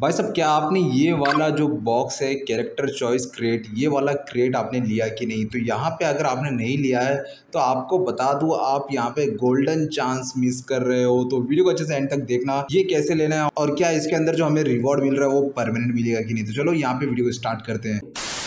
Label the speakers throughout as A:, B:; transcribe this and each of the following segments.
A: भाई साहब, क्या आपने ये वाला जो बॉक्स है कैरेक्टर चॉइस क्रेट, ये वाला क्रेट आपने लिया कि नहीं? तो यहाँ पे अगर आपने नहीं लिया है तो आपको बता दूं, आप यहाँ पे गोल्डन चांस मिस कर रहे हो। तो वीडियो को अच्छे से एंड तक देखना, ये कैसे लेना है और क्या इसके अंदर जो हमें रिवॉर्ड मिल रहा है वो परमानेंट मिलेगा कि नहीं। तो चलो यहाँ पे वीडियो को स्टार्ट करते हैं।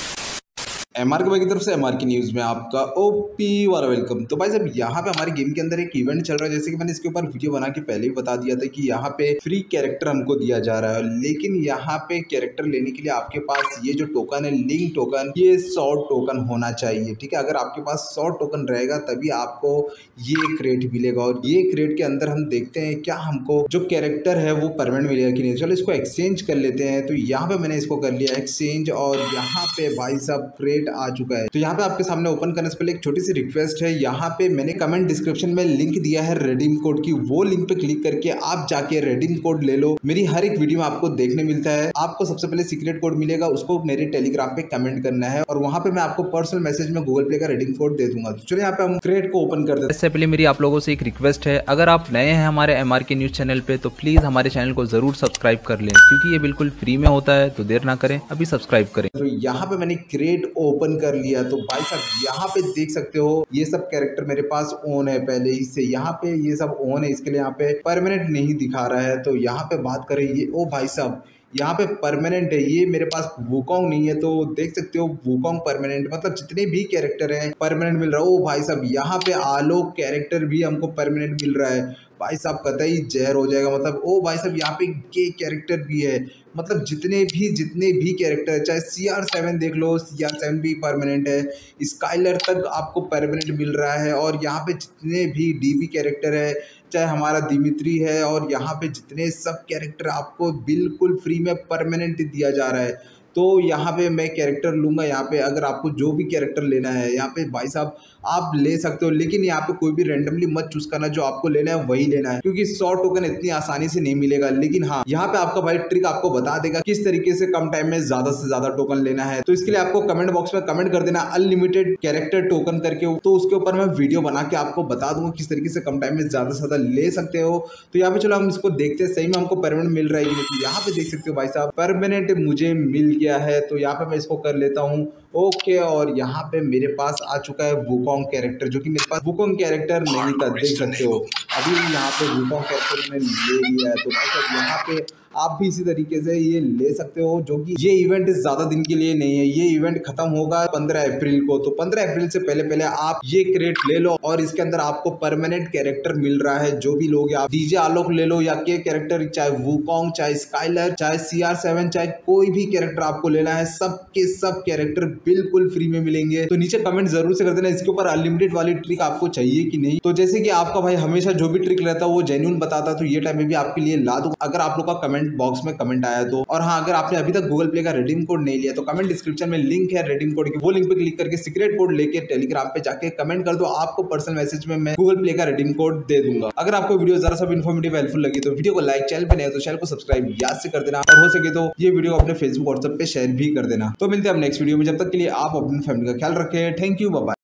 A: एमआर के भाई की तरफ से एमआर की न्यूज़ में आपका ओपी वाला वेलकम। तो भाई साहब, यहाँ पे हमारे गेम के अंदर एक इवेंट चल रहा है, जैसे कि मैंने इसके ऊपर वीडियो बना के पहले भी बता दिया था कि यहाँ पे फ्री कैरेक्टर हमको दिया जा रहा है। लेकिन यहाँ पे कैरेक्टर लेने के लिए आपके पास ये जो टोकन है, लिंक टोकन, ये 100 टोकन होना चाहिए। ठीक है, अगर आपके पास 100 टोकन रहेगा तभी आपको ये क्रेट मिलेगा। और ये क्रेट के अंदर हम देखते हैं क्या हमको जो कैरेक्टर है वो परमानेंट मिलेगा कि नहीं। चलो इसको एक्सचेंज कर लेते हैं। तो यहाँ पे मैंने इसको कर लिया एक्सचेंज और यहाँ पे भाई साहब क्रेट आ चुका है। तो यहाँ पे आपके सामने ओपन करने से पहले एक छोटी सी रिक्वेस्ट है, यहाँ पे मैंने कमेंट डिस्क्रिप्शन में लिंक दिया है रेडीम कोड की, वो लिंक पे क्लिक करके आप जाके रेडीम कोड ले लो। मेरी हर एक वीडियो में आपको देखने मिलता है। आपको सबसे पहले सीक्रेट कोड मिलेगा, उसको मेरे टेलीग्राम पे कमेंट करना है और वहां पे मैं आपको पर्सनल मैसेज में गूगल पे का रेडीम कोड दे दूंगा। तो चलिए यहाँ पे हम क्रेट को ओपन करते हैं।
B: इससे पहले मेरी आप लोगों से एक रिक्वेस्ट है, अगर आप नए हैं हमारे एमआर के न्यूज चैनल पे तो प्लीज हमारे चैनल को जरूर सब्सक्राइब कर लें, क्योंकि ये बिल्कुल फ्री में होता है। तो देर ना करें, अभी सब्सक्राइब करें।
A: तो यहाँ पे मैंने क्रेट ओपन कर लिया। तो भाई साहब यहाँ पे देख सकते हो ये सब कैरेक्टर मेरे पास ऑन है पहले ही से। यहाँ पे ये सब ऑन है, इसके लिए यहाँ पे परमानेंट नहीं दिखा रहा है। तो यहाँ पे बात करें ये, ओ भाई साहब यहाँ पे परमानेंट है, ये मेरे पास वुकोंग नहीं है। तो देख सकते हो वुकोंग परमानेंट, मतलब जितने भी कैरेक्टर हैं परमानेंट मिल रहा है। ओ भाई साहब यहाँ पे आलोक कैरेक्टर भी हमको परमानेंट मिल रहा है। भाई साहब कतई जहर हो जाएगा। मतलब ओ भाई साहब यहाँ पे के कैरेक्टर भी है, मतलब जितने भी कैरेक्टर है, चाहे CR7 देख लो, CR7 भी परमानेंट है, स्काइलर तक आपको परमानेंट मिल रहा है। और यहाँ पे जितने भी DB कैरेक्टर है, चाहे हमारा दिमित्री है, और यहाँ पे जितने सब कैरेक्टर आपको बिल्कुल फ्री में परमानेंट दिया जा रहा है। तो यहाँ पे मैं कैरेक्टर लूँगा। यहाँ पे अगर आपको जो भी कैरेक्टर लेना है यहाँ पे भाई साहब आप ले सकते हो, लेकिन यहाँ पे कोई भी रैंडमली मत चूज करना, जो आपको लेना है वही लेना है, क्योंकि 100 टोकन इतनी आसानी से नहीं मिलेगा। लेकिन हाँ, यहाँ पे आपका भाई ट्रिक आपको बता देगा किस तरीके से कम टाइम में ज्यादा से ज्यादा टोकन लेना है। तो इसके लिए आपको कमेंट बॉक्स में कमेंट कर देना अनलिमिटेड कैरेक्टर टोकन करके, तो उसके ऊपर मैं वीडियो बना के आपको बता दूंगा किस तरीके से कम टाइम में ज्यादा से ज्यादा ले सकते हो। तो यहाँ पे चलो हम इसको देखते हैं सही में हमको परमानेंट मिल रहा है कि नहीं। यहाँ पे देख सकते हो भाई साहब परमानेंट मुझे मिल गया है। तो यहाँ पे मैं इसको कर लेता हूँ ओके। और यहाँ पे मेरे पास आ चुका है वुकोंग कैरेक्टर, जो कि मेरे पास वुकोंग कैरेक्टर नहीं था, देख सकते हो। अभी यहाँ पे वुकोंग कैरेक्टर मैंने ले लिया है। तो भाई यहाँ पे आप भी इसी तरीके से ये ले सकते हो, जो कि ये इवेंट ज्यादा दिन के लिए नहीं है। ये इवेंट खत्म होगा 15 अप्रैल को। तो 15 अप्रैल से पहले आप ये क्रेट ले लो और इसके अंदर आपको परमानेंट कैरेक्टर मिल रहा है। जो भी लोग आप डीजे आलोक ले लो या के कैरेक्टर, चाहे वुकोंग, चाहे स्काइलर, चाहे CR7, चाहे कोई भी कैरेक्टर आपको लेना है, सबके सब कैरेक्टर बिल्कुल फ्री में मिलेंगे। तो नीचे कमेंट जरूर से कर देना इसके ऊपर अनलिमिटेड वाली ट्रिक आपको चाहिए कि नहीं। तो जैसे कि आपका भाई हमेशा जो भी ट्रिक रहता है वो जेन्युइन बताता, तो ये टाइम में भी आपके लिए ला दूं, अगर आप लोग का कमेंट बॉक्स में कमेंट आया तो। और हाँ, अगर आपने अभी तक गूगल प्ले का रेडीम कोड नहीं लिया तो कमेंट डिस्क्रिप्शन में लिंक है रेडीम कोड की, वो लिंक पे क्लिक करके सीक्रेट कोड लेके टेलीग्राम पे जाके कमेंट कर दो, आपको पर्सनल मैसेज में मैं गूगल प्ले का रेडीम कोड दे दूंगा। अगर आपको वीडियो जरा सा इन्फॉर्मेटिव हेल्पफुल लगी तो वीडियो को लाइक, चैनल पे नए तो चैनल को सब्सक्राइब याद से कर देना, और हो सके तो ये वीडियो अपने फेसबुक व्हाट्सएप पे शेयर भी कर देना। तो मिलते हैं अब नेक्स्ट वीडियो में, जब तक के लिए आप अपनी फैमिली का ख्याल रखें। Thank you, bye bye.